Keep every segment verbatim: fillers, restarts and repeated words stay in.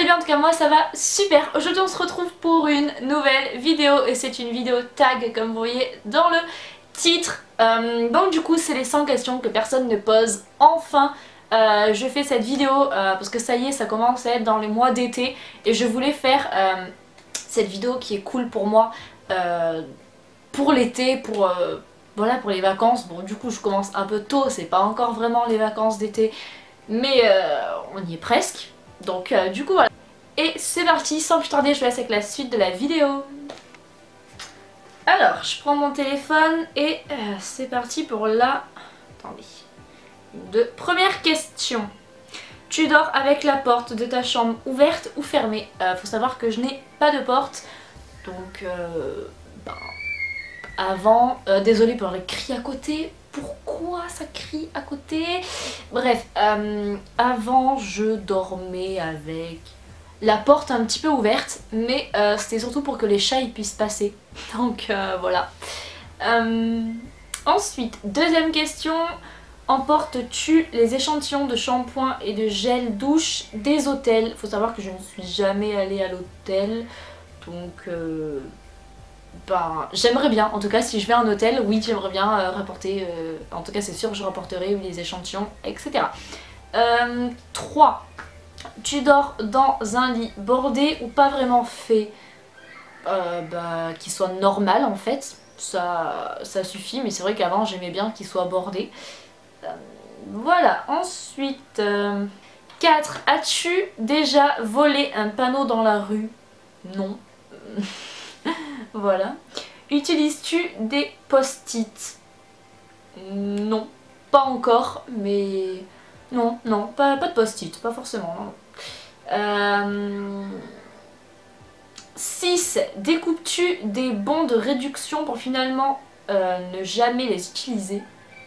bien, en tout cas moi ça va super. Aujourd'hui on se retrouve pour une nouvelle vidéo et c'est une vidéo tag comme vous voyez dans le titre. Euh, donc du coup c'est les cent questions que personne ne pose. Enfin euh, je fais cette vidéo euh, parce que ça y est, ça commence à être dans les mois d'été et je voulais faire euh, cette vidéo qui est cool pour moi euh, pour l'été, pour... Euh, voilà, pour les vacances. Bon, du coup je commence un peu tôt, c'est pas encore vraiment les vacances d'été, mais euh, on y est presque. Donc euh, du coup voilà. Et c'est parti, sans plus tarder, je vous laisse avec la suite de la vidéo. Alors, je prends mon téléphone et euh, c'est parti pour la... Attendez. De première question. Tu dors avec la porte de ta chambre ouverte ou fermée? euh, Faut savoir que je n'ai pas de porte, donc... Euh, ben, avant, euh, désolée pour les cris à côté, pourquoi ça crie à côté? Bref, euh, avant je dormais avec la porte un petit peu ouverte, mais euh, c'était surtout pour que les chats ils puissent passer, donc euh, voilà. Euh, ensuite, deuxième question, emportes-tu les échantillons de shampoing et de gel douche des hôtels? Faut savoir que je ne suis jamais allée à l'hôtel, donc... Euh, Ben, j'aimerais bien, en tout cas si je vais à un hôtel, oui j'aimerais bien euh, rapporter, euh, en tout cas c'est sûr que je rapporterai oui, les échantillons, et cetera. Euh, trois. Tu dors dans un lit bordé ou pas vraiment fait? euh, bah, Qu'il soit normal en fait, ça, ça suffit, mais c'est vrai qu'avant j'aimais bien qu'il soit bordé. Euh, voilà, ensuite... Euh, quatre. As-tu déjà volé un panneau dans la rue? Non. Voilà. Utilises-tu des post-it? Non, pas encore, mais... Non, non, pas, pas de post-it, pas forcément, non. Euh... six. Découpes-tu des bons de réduction pour finalement euh, ne jamais les utiliser?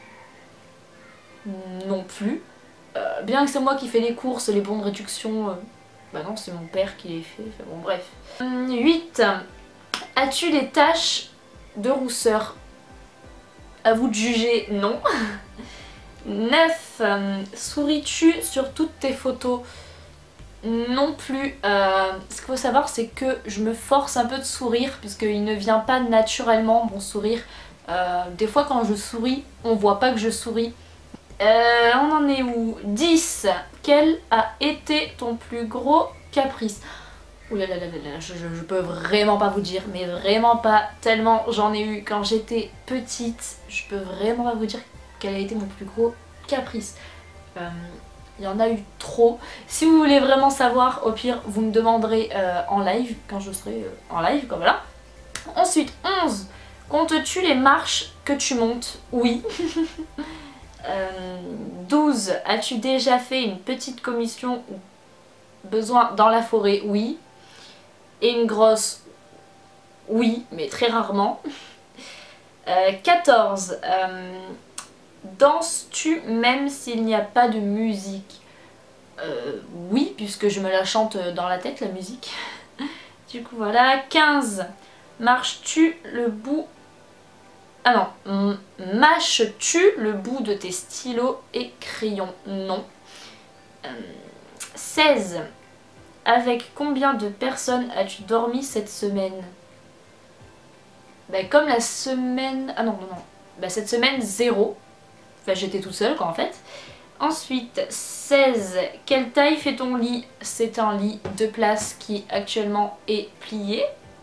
Non plus. Euh, bien que c'est moi qui fais les courses, les bons de réduction... Euh... Bah non, c'est mon père qui les fait, enfin, bon bref. huit. As-tu des taches de rousseur? À vous de juger, non. neuf. Euh, souris-tu sur toutes tes photos? Non plus. Euh, ce qu'il faut savoir, c'est que je me force un peu de sourire, puisqu'il ne vient pas naturellement, mon sourire. Euh, des fois, quand je souris, on voit pas que je souris. Euh, on en est où? dix. Quel a été ton plus gros caprice? Ouh là là là là, je, je, je peux vraiment pas vous dire, mais vraiment pas, tellement j'en ai eu quand j'étais petite, je peux vraiment pas vous dire quel a été mon plus gros caprice. Euh, il y en a eu trop. Si vous voulez vraiment savoir, au pire, vous me demanderez euh, en live, quand je serai euh, en live, comme voilà. Ensuite, onze. Comptes-tu les marches que tu montes? Oui. euh, douze. As-tu déjà fait une petite commission ou besoin dans la forêt? Oui. Et une grosse, oui, mais très rarement. euh, quatorze. Euh, danses-tu même s'il n'y a pas de musique? euh, Oui, puisque je me la chante dans la tête, la musique. Du coup, voilà. quinze. Marches-tu le bout... Ah non. Mâches-tu le bout de tes stylos et crayons? Non. Euh, seize. Avec combien de personnes as-tu dormi cette semaine? Bah comme la semaine... Ah non, non, non. Bah cette semaine, zéro. Enfin j'étais toute seule quoi en fait. Ensuite, seize. Quelle taille fait ton lit? C'est un lit de place qui actuellement est plié.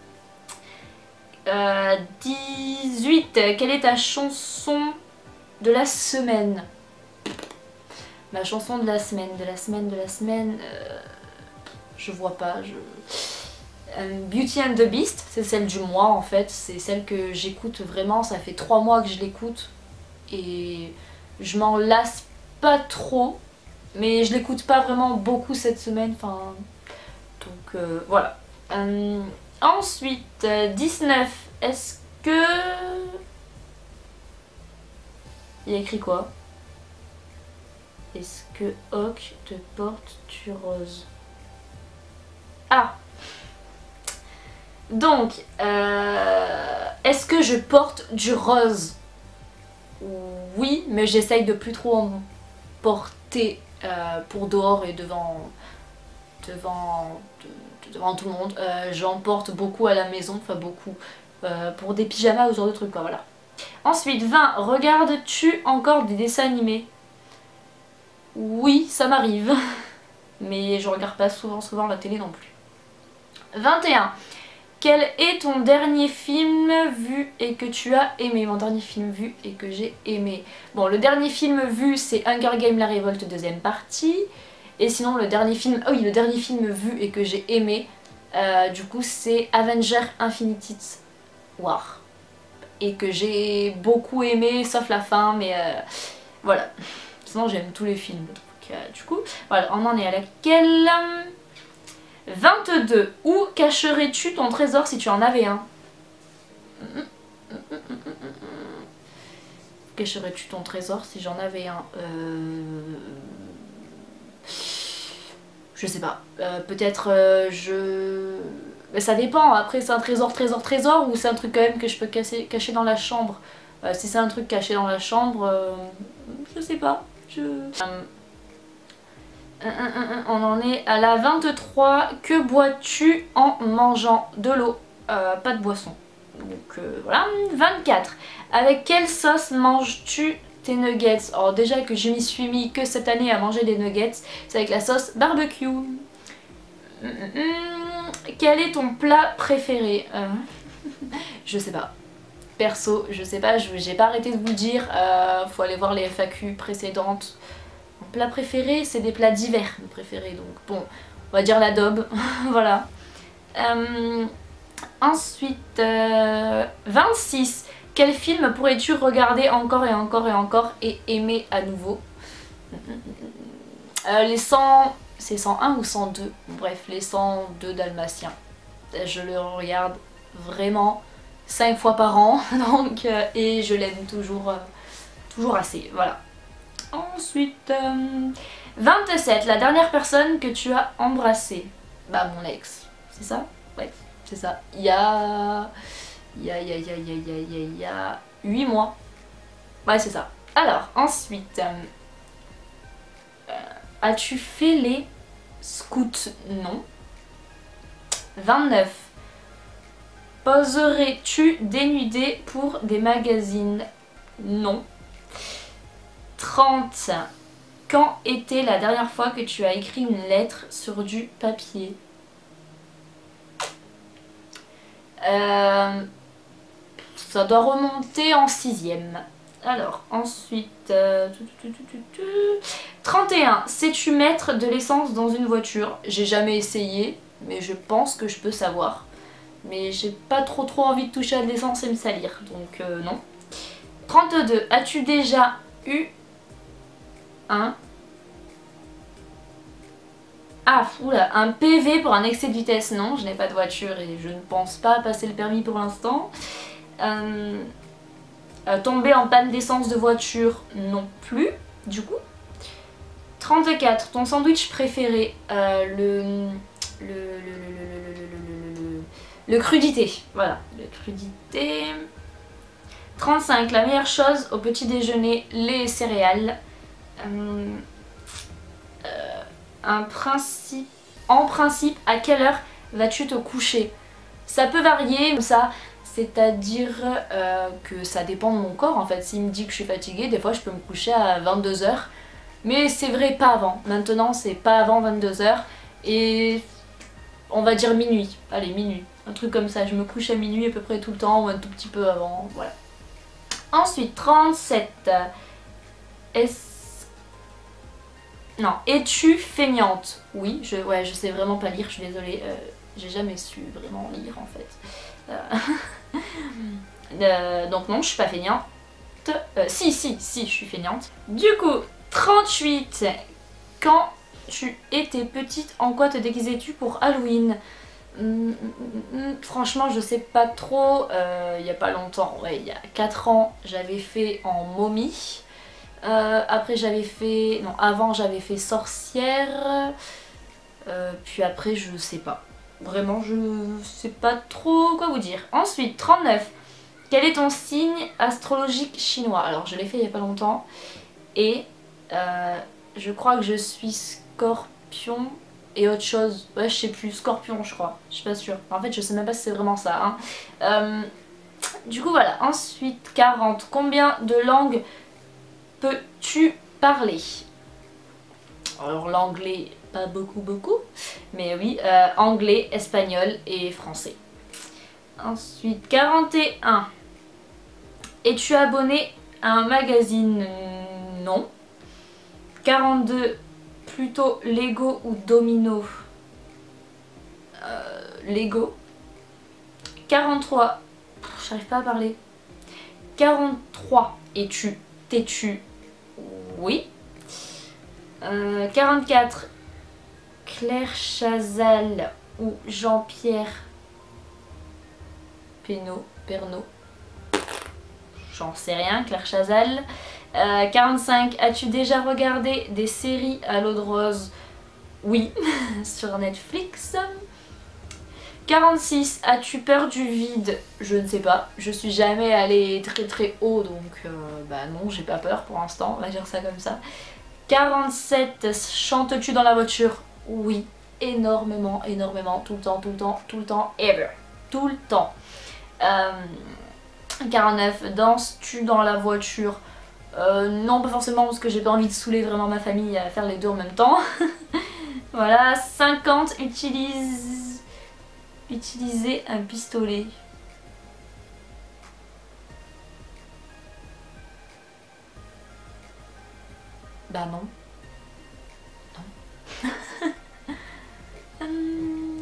Euh, dix-huit. Quelle est ta chanson de la semaine? Ma chanson de la semaine, de la semaine, de la semaine... Euh... Je vois pas, je... Euh, Beauty and the Beast, c'est celle du mois en fait, c'est celle que j'écoute vraiment, ça fait trois mois que je l'écoute et je m'en lasse pas trop, mais je l'écoute pas vraiment beaucoup cette semaine, enfin... Donc euh, voilà. Euh, ensuite, euh, dix-neuf, est-ce que... Il y a écrit quoi? Est-ce que Hawk te porte tu rose? Ah, donc, euh, est-ce que je porte du rose? Oui, mais j'essaye de plus trop en porter euh, pour dehors et devant, devant, de, devant tout le monde. Euh, J'en porte beaucoup à la maison, enfin beaucoup, euh, pour des pyjamas ou ce genre de trucs quoi, voilà. Ensuite, vingt. Regardes-tu encore des dessins animés? Oui, ça m'arrive. Mais je regarde pas souvent souvent la télé non plus. vingt et un. Quel est ton dernier film vu et que tu as aimé? Mon dernier film vu et que j'ai aimé. Bon, le dernier film vu c'est Hunger Games La Révolte deuxième partie. Et sinon le dernier film, oh oui, le dernier film vu et que j'ai aimé, euh, du coup c'est Avengers Infinity War. Et que j'ai beaucoup aimé sauf la fin, mais euh, voilà. Sinon j'aime tous les films. Donc, euh, du coup, voilà, on en est à laquelle? vingt-deux. Où cacherais-tu ton trésor si tu en avais un? Cacherais-tu ton trésor si j'en avais un? euh... Je sais pas. Euh, Peut-être euh, je... Mais ça dépend. Après c'est un trésor, trésor, trésor ou c'est un truc quand même que je peux cacher, cacher dans la chambre. Euh, si c'est un truc caché dans la chambre, euh... je sais pas. Je... Euh... On en est à la vingt-trois. Que bois-tu en mangeant? De l'eau, euh, pas de boisson. Donc euh, voilà. vingt-quatre. Avec quelle sauce manges-tu tes nuggets? Alors déjà que je m'y suis mis que cette année à manger des nuggets, c'est avec la sauce barbecue. Quel est ton plat préféré? euh, Je sais pas. Perso, je sais pas, j'ai pas arrêté de vous le dire. Euh, faut aller voir les F A Q précédentes. Mon plat préféré, c'est des plats d'hiver, mes préférés, donc bon, on va dire l'adobe, voilà. Euh, ensuite, euh, vingt-six. Quel film pourrais-tu regarder encore et encore et encore et aimer à nouveau? euh, Les cent... c'est cent un ou cent deux? Bref, les cent deux Dalmatiens. Je le regarde vraiment cinq fois par an, donc, euh, et je l'aime toujours, euh, toujours assez, voilà. Ensuite, euh, vingt-sept. La dernière personne que tu as embrassée? Bah mon ex, c'est ça? Ouais, c'est ça. Il y a... Il y a... Il y a... Il y a... Il y a... Il y a... Il y a... Il y a huit mois. Ouais, c'est ça. Alors, ensuite... Euh, euh, as-tu fait les scouts? Non. vingt-neuf. Poserais-tu dénudé pour des magazines? Non. trente. Quand était la dernière fois que tu as écrit une lettre sur du papier? euh, Ça doit remonter en sixième. Alors, ensuite... Euh, trente et un. Sais-tu mettre de l'essence dans une voiture? J'ai jamais essayé, mais je pense que je peux savoir. Mais j'ai pas trop trop envie de toucher à de l'essence et me salir, donc euh, non. trente-deux. As-tu déjà eu un... Ah, oula, un P V pour un excès de vitesse? Non, je n'ai pas de voiture et je ne pense pas passer le permis pour l'instant. Euh, euh, tomber en panne d'essence de voiture? Non plus, du coup. trente-quatre. Ton sandwich préféré? euh, le, le, le, le, le, le, le, le, le crudité. Voilà, le crudité. trente-cinq. La meilleure chose au petit déjeuner? Les céréales. Euh, euh, un principe, en principe, à quelle heure vas-tu te coucher? Ça peut varier, comme ça, c'est-à-dire euh, que ça dépend de mon corps en fait. S'il me dit que je suis fatiguée, des fois je peux me coucher à vingt-deux heures. Mais c'est vrai, pas avant. Maintenant, c'est pas avant vingt-deux heures. Et on va dire minuit. Allez, minuit. Un truc comme ça. Je me couche à minuit à peu près tout le temps ou un tout petit peu avant. Voilà. Ensuite, trente-sept. Est-ce... Non. Es-tu feignante? Oui, je, ouais, je sais vraiment pas lire, je suis désolée. Euh, J'ai jamais su vraiment lire en fait. Euh... euh, donc non, je suis pas feignante. Euh, si, si, si, je suis feignante. Du coup, trente-huit. Quand tu étais petite, en quoi te déguisais-tu pour Halloween? Hum, hum, hum, franchement, je sais pas trop. Euh, il y a pas longtemps, ouais, il y a quatre ans, j'avais fait en momie. Euh, après j'avais fait... Non, avant j'avais fait sorcière. Euh, puis après je sais pas. Vraiment je sais pas trop quoi vous dire. Ensuite, trente-neuf. Quel est ton signe astrologique chinois? Alors je l'ai fait il y a pas longtemps. Et euh, je crois que je suis scorpion. et autre chose. Ouais, je sais plus, scorpion je crois, je suis pas sûre. En fait je sais même pas si c'est vraiment ça. Hein. Euh, du coup voilà, ensuite quarante. Combien de langues peux-tu parler? Alors l'anglais, pas beaucoup beaucoup, mais oui, euh, anglais, espagnol et français. Ensuite quarante et un. Es-tu abonné à un magazine? Non. quarante-deux. Plutôt Lego ou Domino? euh, Lego. quarante-trois. J'arrive pas à parler. quarante-trois. Es-tu têtu? Oui. Euh, quarante-quatre. Claire Chazal ou Jean-Pierre Pénaud, Pernaud? J'en sais rien, Claire Chazal. Euh, quarante-cinq. As-tu déjà regardé des séries à l'eau de rose? Oui, sur Netflix. quarante-six. As-tu peur du vide? Je ne sais pas. Je suis jamais allée très très haut, donc euh, bah non, j'ai pas peur pour l'instant, on va dire ça comme ça. quarante-sept. Chantes-tu dans la voiture? Oui, énormément, énormément, tout le temps, tout le temps, tout le temps, ever. Tout le temps. Euh, quarante-neuf. Danses-tu dans la voiture? euh, Non, pas forcément parce que j'ai pas envie de saouler vraiment ma famille à faire les deux en même temps. Voilà. cinquante. Utilise... Utiliser un pistolet. Bah non. Non. hum...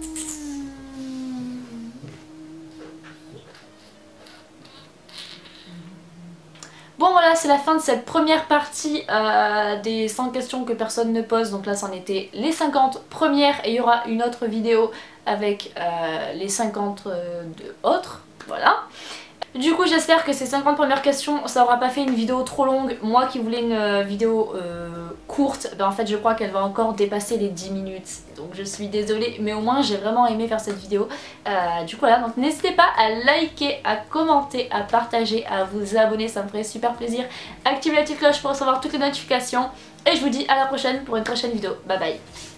Bon voilà, c'est la fin de cette première partie euh, des cent questions que personne ne pose. Donc là, c'en était les cinquante premières et il y aura une autre vidéo avec euh, les cinquante euh, de autres. Voilà. Du coup, j'espère que ces cinquante premières questions, ça aura pas fait une vidéo trop longue. Moi qui voulais une euh, vidéo euh, courte, ben en fait je crois qu'elle va encore dépasser les dix minutes. Donc je suis désolée, mais au moins j'ai vraiment aimé faire cette vidéo. Euh, du coup voilà, donc n'hésitez pas à liker, à commenter, à partager, à vous abonner, ça me ferait super plaisir. Activez la petite cloche pour recevoir toutes les notifications. Et je vous dis à la prochaine pour une prochaine vidéo. Bye bye.